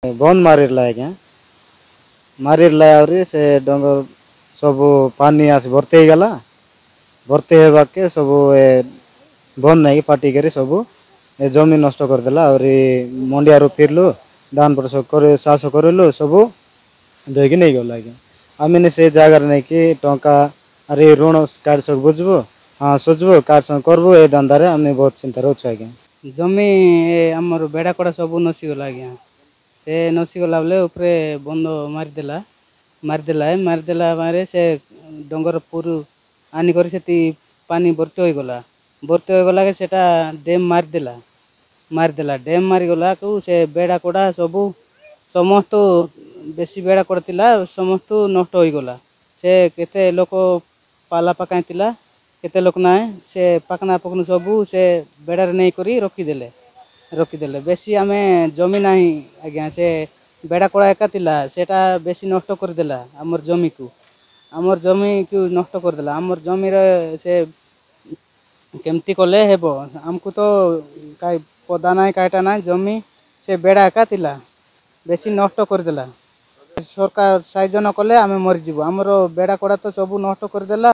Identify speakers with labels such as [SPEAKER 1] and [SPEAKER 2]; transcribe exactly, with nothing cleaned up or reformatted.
[SPEAKER 1] बंद मारिला आज्ञा मारिला आउरी से डंगर सब पानी आस भर्ती हो गला भर्ती होबाके सब बंद नहीं फाटी कर सब ए जमी नष्ट करदेला और मंडिया रू फिरलु धान पर चाष करलु सब धोईकी नहीं गला आज्ञा आम से जगार नहीं कि टंका अरे ऋण कार्ड सब बुझबू हाँ सुझबू कार्ड सब करबू ए धंदा रे आम बहुत चिंता अच्छे आज्ञा
[SPEAKER 2] जमी आमर बेड़ा कड़ा सब नसीगला आज्ञा से नसीगला बेले उपरे बंद मारिदेला मारिदेला मारिदेला मारे से डंगर पुरु आनिक से पानी भर्ती हो गला भर्ती हो गला सेटा डेम मारिदेला मारिदेला डेम मारिगला को से बेड़ा कड़ा सब समस्त बेसी बेड़ा कड़ा थिला समस्त नष्ट हो गला से केते लोक पाला पकाई थिला केते लोक ना से पाकना पकन सब से बेड़ार नहीं करी रखीदेले रखीदेले बेसी आम जमी ना आज्ञा से बेड़ा कड़ा एका थिला सेटा बेसी नष्ट करदेला आमर जमी को आमर जमी को नष्ट करदेला आमर जमी से केमती कले हेबो आमको तो काई पदा ना काईटा ना जमी से बेड़ा एका थिला बेसी नष्ट करदेला सरकार साहाय्य न कले आम मरीजु आमर बेड़ा कड़ा तो सब नष्ट करदेला।